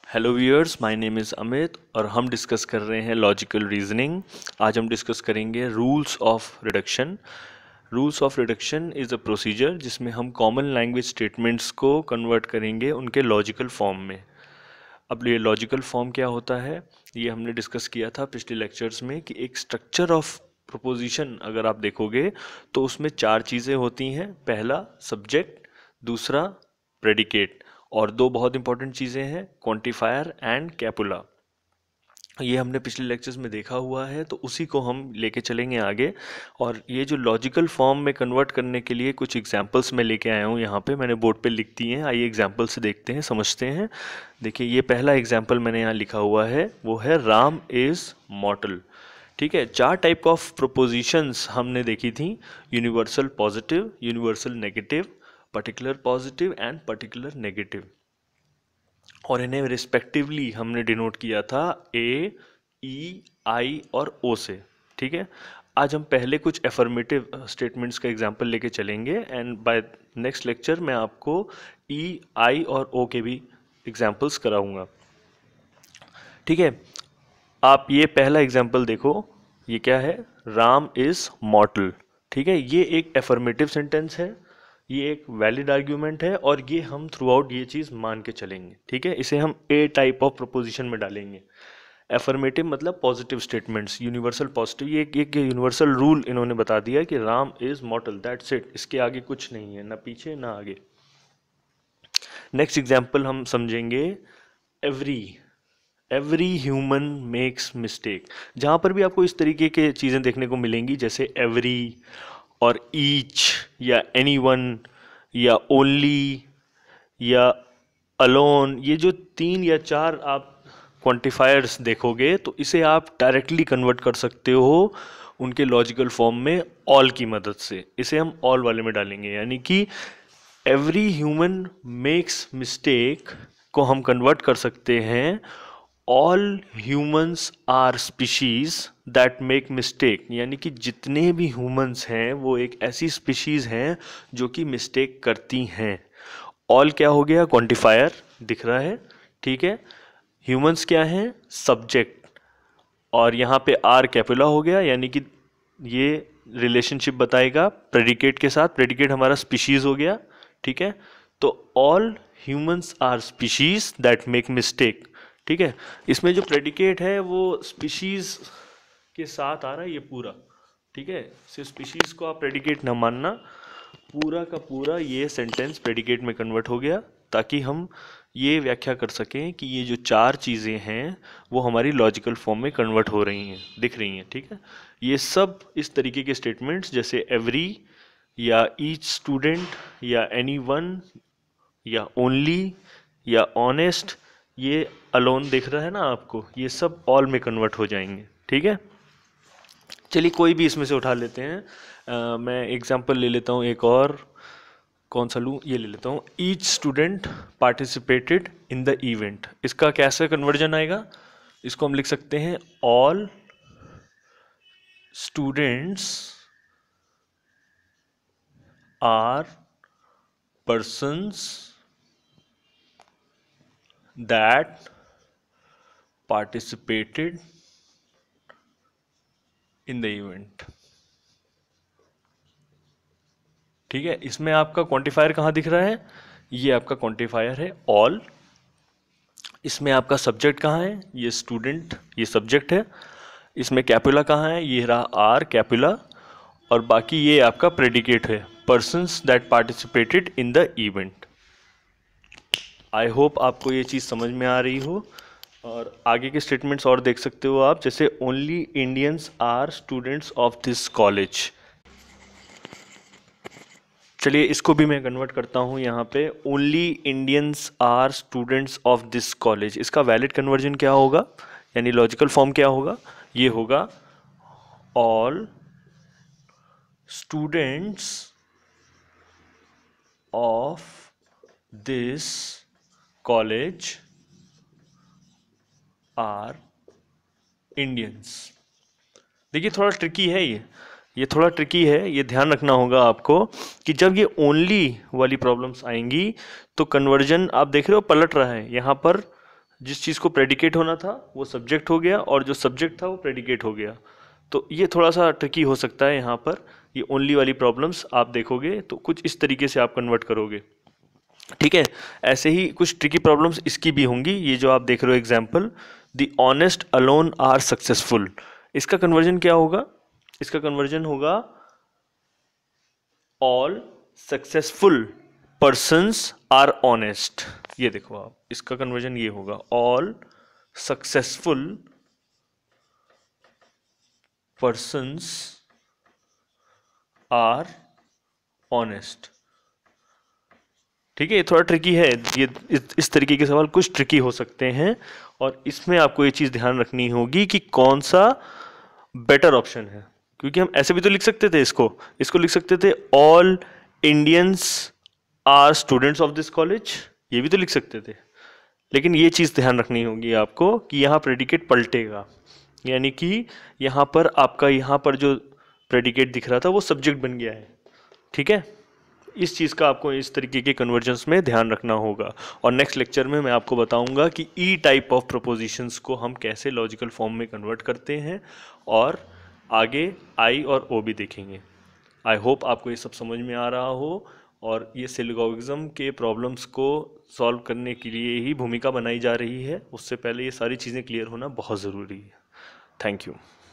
Hello viewers, my name is Amit और हम discuss कर रहे हैं लॉजिकल रीजनिंग। आज हम डिस्कस करेंगे rules of reduction. Rules of reduction is a procedure जिसमें हम कॉमन लैंग्वेज स्टेटमेंट्स को कन्वर्ट करेंगे उनके लॉजिकल फॉर्म में। अब ये लॉजिकल फॉर्म क्या होता है, ये हमने डिस्कस किया था पिछले लेक्चर्स में कि एक स्ट्रक्चर ऑफ प्रोपोजिशन अगर आप देखोगे तो उसमें चार चीज़ें होती हैं। पहला सब्जेक्ट, दूसरा प्रेडिकेट और दो बहुत इंपॉर्टेंट चीज़ें हैं, क्वांटिफायर एंड कैपुला। ये हमने पिछले लेक्चर्स में देखा हुआ है तो उसी को हम लेके चलेंगे आगे। और ये जो लॉजिकल फॉर्म में कन्वर्ट करने के लिए कुछ एग्जांपल्स मैं लेके आया हूँ, यहाँ पे मैंने बोर्ड पे लिख दिए हैं। आइए एग्जांपल से देखते हैं, समझते हैं। देखिए ये पहला एग्जांपल मैंने यहाँ लिखा हुआ है, वो है राम इज़ मॉर्टल। ठीक है, चार टाइप ऑफ प्रोपोजिशंस हमने देखी थी, universal positive, universal negative, particular positive and particular negative, और इन्हें रिस्पेक्टिवली हमने डिनोट किया था ए, ई, आई और ओ से। ठीक है, आज हम पहले कुछ एफर्मेटिव स्टेटमेंट्स का एग्जांपल लेके चलेंगे एंड बाय नेक्स्ट लेक्चर मैं आपको ई, आई और ओ के भी एग्जांपल्स कराऊंगा। ठीक है, आप ये पहला एग्जांपल देखो, ये क्या है, राम इज मॉर्टल। ठीक है, ये एक एफर्मेटिव सेंटेंस है, ये एक वैलिड आर्ग्यूमेंट है और ये हम थ्रू आउट ये चीज़ मान के चलेंगे। ठीक है, इसे हम ए टाइप ऑफ प्रोपोजिशन में डालेंगे। एफर्मेटिव मतलब पॉजिटिव स्टेटमेंट्स, यूनिवर्सल पॉजिटिव, ये एक यूनिवर्सल रूल इन्होंने बता दिया कि Ram is mortal, that's it, इसके आगे कुछ नहीं है, ना पीछे ना आगे। नेक्स्ट एग्जाम्पल हम समझेंगे every. Every human makes mistake. जहाँ पर भी आपको इस तरीके के चीज़ें देखने को मिलेंगी, जैसे एवरी और ईच या एनीवन या ओनली या अलोन, ये जो तीन या चार आप क्वांटिफायर्स देखोगे तो इसे आप डायरेक्टली कन्वर्ट कर सकते हो उनके लॉजिकल फॉर्म में ऑल की मदद से। इसे हम ऑल वाले में डालेंगे, यानी कि एवरी ह्यूमन मेक्स मिस्टेक को हम कन्वर्ट कर सकते हैं all humans are species that make mistake, यानी कि जितने भी ह्यूमंस हैं वो एक ऐसी स्पीशीज हैं जो कि मिस्टेक करती हैं। ऑल क्या हो गया, क्वांटिफायर दिख रहा है। ठीक है, ह्यूमंस क्या हैं, सब्जेक्ट, और यहाँ पे आर कैपुला हो गया, यानी कि ये रिलेशनशिप बताएगा प्रेडिकेट के साथ, प्रेडिकेट हमारा स्पीशीज हो गया। ठीक है, तो all humans are species that make mistake. ठीक है, इसमें जो प्रेडिकेट है वो स्पीशीज के साथ आ रहा है ये पूरा। ठीक है, सिर्फ स्पीशीज को आप प्रेडिकेट ना मानना, पूरा का पूरा ये सेंटेंस प्रेडिकेट में कन्वर्ट हो गया, ताकि हम ये व्याख्या कर सकें कि ये जो चार चीज़ें हैं वो हमारी लॉजिकल फॉर्म में कन्वर्ट हो रही हैं, दिख रही हैं। ठीक है, ये सब इस तरीके के स्टेटमेंट्स जैसे एवरी या ईच स्टूडेंट या एनी वन या ओनली या ऑनेस्ट, ये अलोन दिख रहा है ना आपको, ये सब ऑल में कन्वर्ट हो जाएंगे। ठीक है, चलिए कोई भी इसमें से उठा लेते हैं। मैं एग्जांपल ले लेता हूँ एक और, कौन सा लूँ, ये ले लेता हूँ, each student participated in the event. इसका कैसे कन्वर्जन आएगा, इसको हम लिख सकते हैं all students are persons that participated in the event। ठीक है, इसमें आपका क्वांटिफायर कहाँ दिख रहा है, ये आपका क्वांटिफायर है ऑल। इसमें आपका सब्जेक्ट कहाँ है, ये स्टूडेंट, ये सब्जेक्ट है। इसमें कैपुला कहाँ है, ये रहा आर कैपुला, और बाकी ये आपका प्रेडिकेट है persons that participated in the event। I hope आपको ये चीज़ समझ में आ रही हो। और आगे के स्टेटमेंट्स और देख सकते हो आप, जैसे only Indians are students of this college. चलिए इसको भी मैं कन्वर्ट करता हूँ यहाँ पे, only Indians are students of this college. इसका वैलिड कन्वर्जन क्या होगा, यानी लॉजिकल फॉर्म क्या होगा, ये होगा all students of this college are Indians. देखिए थोड़ा ट्रिकी है ये थोड़ा ट्रिकी है, ये ध्यान रखना होगा आपको कि जब ये ओनली वाली प्रॉब्लम्स आएंगी तो कन्वर्जन आप देख रहे हो पलट रहा है। यहाँ पर जिस चीज़ को प्रेडिकेट होना था वो सब्जेक्ट हो गया, और जो सब्जेक्ट था वो प्रेडिकेट हो गया। तो ये थोड़ा सा ट्रिकी हो सकता है यहाँ पर। ये ओनली वाली प्रॉब्लम्स आप देखोगे तो कुछ इस तरीके से आप कन्वर्ट करोगे, ठीक है। ऐसे ही कुछ ट्रिकी प्रॉब्लम्स इसकी भी होंगी। ये जो आप देख रहे हो example, the honest alone are successful, इसका कन्वर्जन क्या होगा? इसका कन्वर्जन होगा all successful persons are honest. ये देखो आप, इसका कन्वर्जन ये होगा all successful persons are honest. ठीक है, ये थोड़ा ट्रिकी है। ये इस तरीके के सवाल कुछ ट्रिकी हो सकते हैं, और इसमें आपको ये चीज़ ध्यान रखनी होगी कि कौन सा बेटर ऑप्शन है। क्योंकि हम ऐसे भी तो लिख सकते थे, इसको लिख सकते थे all Indians are students of this college, ये भी तो लिख सकते थे। लेकिन ये चीज़ ध्यान रखनी होगी आपको कि यहाँ प्रेडिकेट पलटेगा, यानी कि यहाँ पर आपका यहाँ पर जो प्रेडिकेट दिख रहा था वो सब्जेक्ट बन गया है, ठीक है। इस चीज़ का आपको इस तरीके के कन्वर्जन्स में ध्यान रखना होगा। और नेक्स्ट लेक्चर में मैं आपको बताऊंगा कि ई टाइप ऑफ प्रपोजिशंस को हम कैसे लॉजिकल फॉर्म में कन्वर्ट करते हैं, और आगे आई और ओ भी देखेंगे। आई होप आपको ये सब समझ में आ रहा हो, और ये सिलोगिज्म के प्रॉब्लम्स को सॉल्व करने के लिए ही भूमिका बनाई जा रही है। उससे पहले ये सारी चीज़ें क्लियर होना बहुत ज़रूरी है। Thank you.